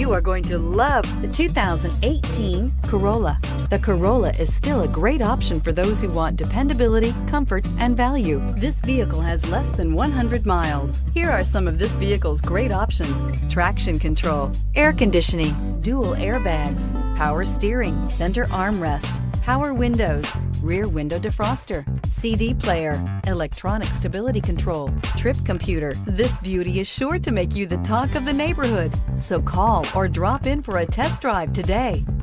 You are going to love the 2018 Corolla. The Corolla is still a great option for those who want dependability, comfort, and value. This vehicle has less than 100 miles. Here are some of this vehicle's great options: traction control, air conditioning, dual airbags, power steering, center armrest, power windows, rear window defroster, CD player, electronic stability control, trip computer. This beauty is sure to make you the talk of the neighborhood. So call or drop in for a test drive today.